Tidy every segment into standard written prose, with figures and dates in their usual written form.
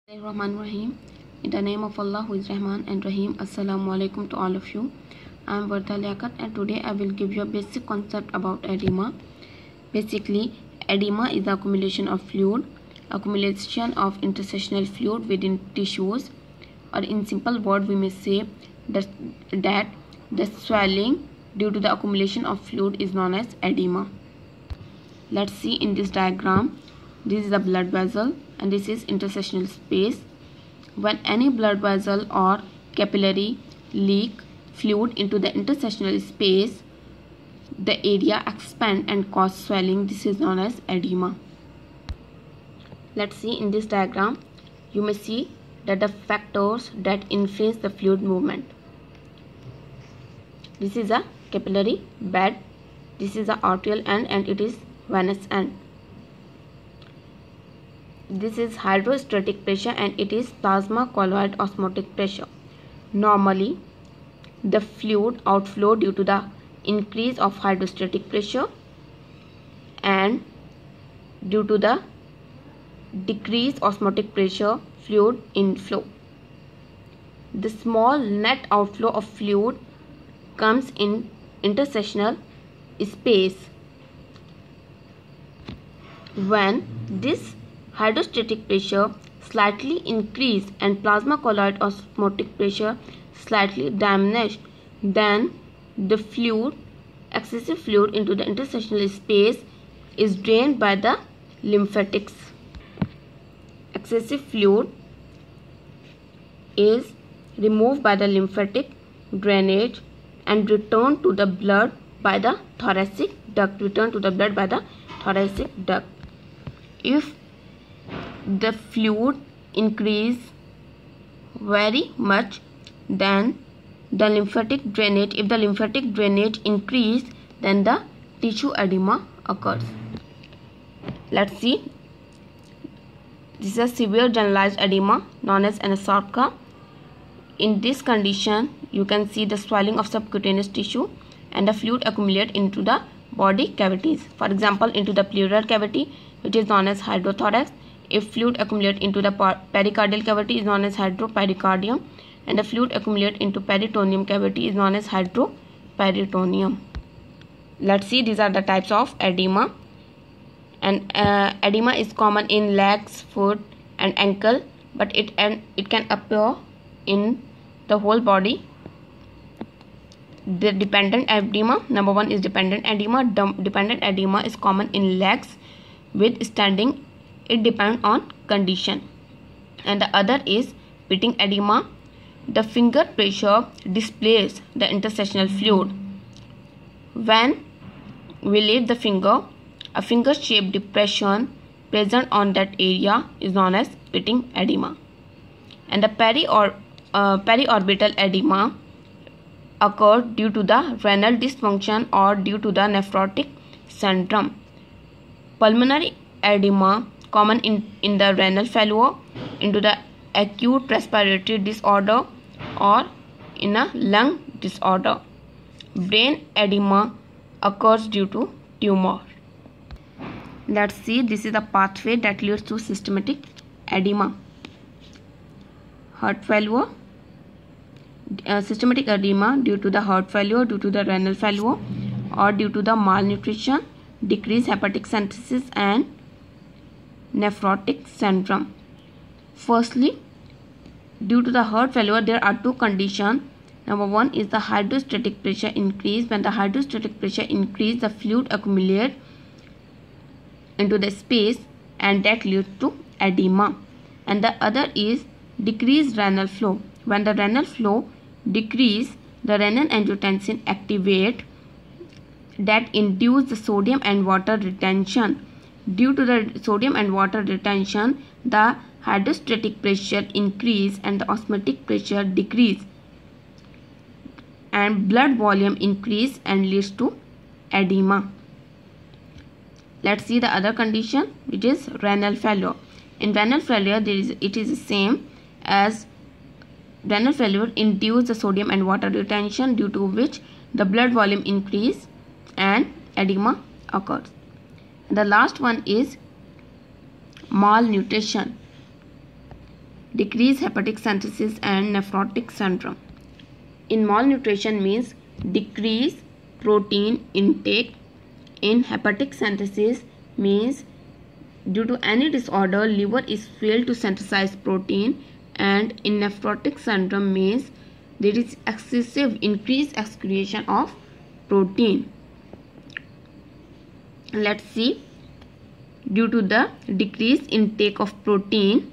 Rahim. In the name of Allah who is Rahman and Rahim. Assalamu alaikum to all of you. I am Vardha Liaquat and today I will give you a basic concept about edema. Basically, edema is the accumulation of interstitial fluid within tissues, or in simple word we may say that the swelling due to the accumulation of fluid is known as edema. Let's see in this diagram. This is the blood vessel and this is interstitial space. When any blood vessel or capillary leak fluid into the interstitial space, the area expands and causes swelling. This is known as edema. Let's see in this diagram. You may see that the factors that influence the fluid movement. This is a capillary bed. This is the arterial end and it is venous end. This is hydrostatic pressure and it is plasma colloid osmotic pressure. Normally, the fluid outflow due to the increase of hydrostatic pressure and due to the decreased osmotic pressure, fluid inflow. The small net outflow of fluid comes in interstitial space. When this hydrostatic pressure slightly increased and plasma colloid osmotic pressure slightly diminished, then the excessive fluid into the interstitial space is drained by the lymphatics. Excessive fluid is removed by the lymphatic drainage and returned to the blood by the thoracic duct. If the fluid increase very much, then the lymphatic drainage, increase, then the tissue edema occurs. Let's see. This is a severe generalized edema known as anasarca. In this condition, you can see the swelling of subcutaneous tissue and the fluid accumulate into the body cavities. For example, into the pleural cavity, which is known as hydrothorax. If fluid accumulate into the pericardial cavity is known as hydropericardium, and the fluid accumulate into peritoneum cavity is known as hydroperitoneum. Let's see, these are the types of edema. And edema is common in legs, foot and ankle, but it can appear in the whole body. The dependent edema, number one is dependent edema. Dependent edema is common in legs with standing. It depends on condition. And the other is pitting edema. The finger pressure displaces the interstitial fluid. When we lift the finger, a finger-shaped depression present on that area is known as pitting edema. And the periorbital edema occurs due to the renal dysfunction or due to the nephrotic syndrome. Pulmonary edema common in the renal failure, into the acute respiratory disorder or in a lung disorder. Brain edema occurs due to tumor. Let's see, this is the pathway that leads to systematic edema. Heart failure, systematic edema due to the heart failure, due to the renal failure or due to the malnutrition, decreased hepatic synthesis and nephrotic syndrome. Firstly, due to the heart failure, there are two conditions. Number one is the hydrostatic pressure increase. When the hydrostatic pressure increase, the fluid accumulate into the space and that leads to edema. And the other is decreased renal flow. When the renal flow decrease, the renin-angiotensin activate that induce the sodium and water retention. Due to the sodium and water retention, the hydrostatic pressure increase and the osmotic pressure decrease, and blood volume increase and leads to edema. Let's see the other condition, which is renal failure. In renal failure, it is the same as renal failure induce the sodium and water retention, due to which the blood volume increase and edema occurs. The last one is malnutrition. decrease hepatic synthesis and nephrotic syndrome. In malnutrition means decrease protein intake. In hepatic synthesis means due to any disorder liver is failed to synthesize protein, and in nephrotic syndrome means there is excessive increased excretion of protein. Let's see. Due to the decreased intake of protein,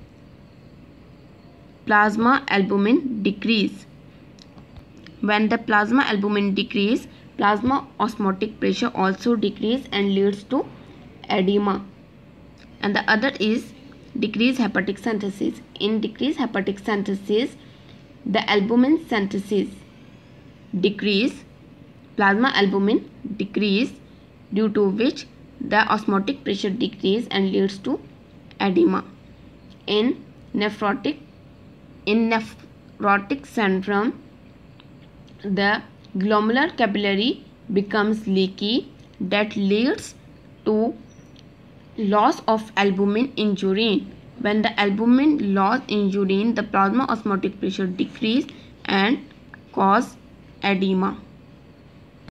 plasma albumin decrease. When the plasma albumin decrease, plasma osmotic pressure also decrease and leads to edema. And the other is decreased hepatic synthesis. In decreased hepatic synthesis, the albumin synthesis decrease, plasma albumin decrease, due to which the osmotic pressure decrease and leads to edema. In nephrotic syndrome, the glomerular capillary becomes leaky, that leads to loss of albumin in urine. When the albumin loss in urine, the plasma osmotic pressure decrease and cause edema.